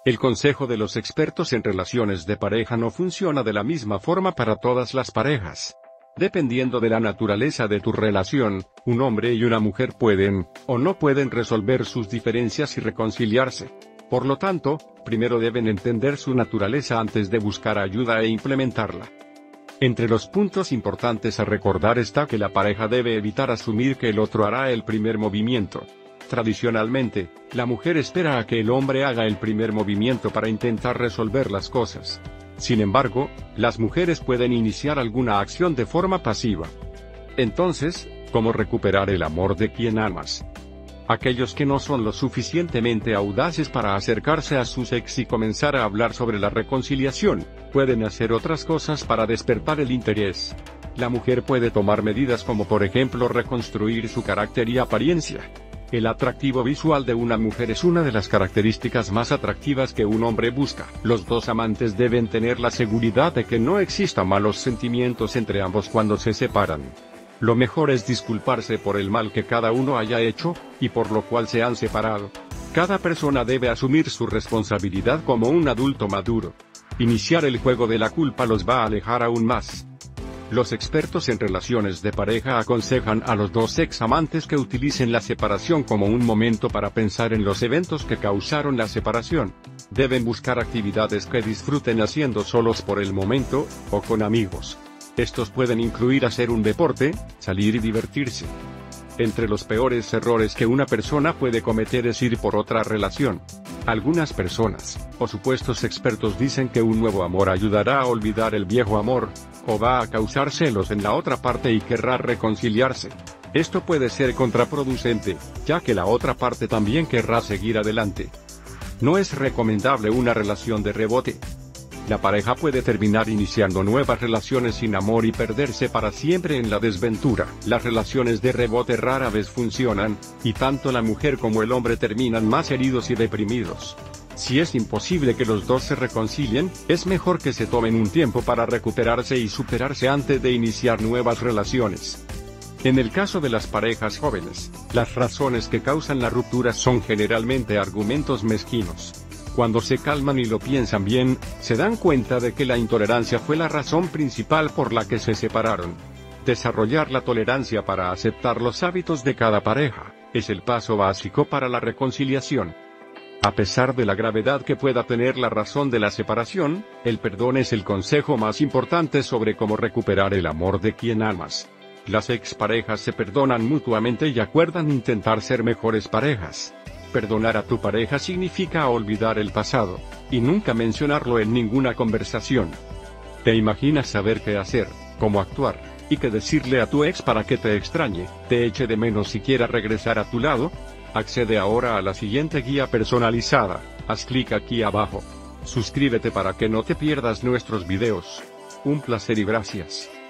El consejo de los expertos en relaciones de pareja no funciona de la misma forma para todas las parejas. Dependiendo de la naturaleza de tu relación, un hombre y una mujer pueden, o no pueden resolver sus diferencias y reconciliarse. Por lo tanto, primero deben entender su naturaleza antes de buscar ayuda e implementarla. Entre los puntos importantes a recordar está que la pareja debe evitar asumir que el otro hará el primer movimiento. Tradicionalmente, la mujer espera a que el hombre haga el primer movimiento para intentar resolver las cosas. Sin embargo, las mujeres pueden iniciar alguna acción de forma pasiva. Entonces, ¿cómo recuperar el amor de quien amas? Aquellos que no son lo suficientemente audaces para acercarse a sus ex y comenzar a hablar sobre la reconciliación, pueden hacer otras cosas para despertar el interés. La mujer puede tomar medidas como por ejemplo reconstruir su carácter y apariencia. El atractivo visual de una mujer es una de las características más atractivas que un hombre busca. Los dos amantes deben tener la seguridad de que no existan malos sentimientos entre ambos cuando se separan. Lo mejor es disculparse por el mal que cada uno haya hecho, y por lo cual se han separado. Cada persona debe asumir su responsabilidad como un adulto maduro. Iniciar el juego de la culpa los va a alejar aún más. Los expertos en relaciones de pareja aconsejan a los dos ex amantes que utilicen la separación como un momento para pensar en los eventos que causaron la separación. Deben buscar actividades que disfruten haciendo solos por el momento, o con amigos. Estos pueden incluir hacer un deporte, salir y divertirse. Entre los peores errores que una persona puede cometer es ir por otra relación. Algunas personas, o supuestos expertos dicen que un nuevo amor ayudará a olvidar el viejo amor, o va a causar celos en la otra parte y querrá reconciliarse. Esto puede ser contraproducente, ya que la otra parte también querrá seguir adelante. No es recomendable una relación de rebote. La pareja puede terminar iniciando nuevas relaciones sin amor y perderse para siempre en la desventura. Las relaciones de rebote rara vez funcionan, y tanto la mujer como el hombre terminan más heridos y deprimidos. Si es imposible que los dos se reconcilien, es mejor que se tomen un tiempo para recuperarse y superarse antes de iniciar nuevas relaciones. En el caso de las parejas jóvenes, las razones que causan la ruptura son generalmente argumentos mezquinos. Cuando se calman y lo piensan bien, se dan cuenta de que la intolerancia fue la razón principal por la que se separaron. Desarrollar la tolerancia para aceptar los hábitos de cada pareja es el paso básico para la reconciliación. A pesar de la gravedad que pueda tener la razón de la separación, el perdón es el consejo más importante sobre cómo recuperar el amor de quien amas. Las exparejas se perdonan mutuamente y acuerdan intentar ser mejores parejas. Perdonar a tu pareja significa olvidar el pasado, y nunca mencionarlo en ninguna conversación. ¿Te imaginas saber qué hacer, cómo actuar, y qué decirle a tu ex para que te extrañe, te eche de menos y quiera regresar a tu lado? Accede ahora a la siguiente guía personalizada, haz clic aquí abajo. Suscríbete para que no te pierdas nuestros videos. Un placer y gracias.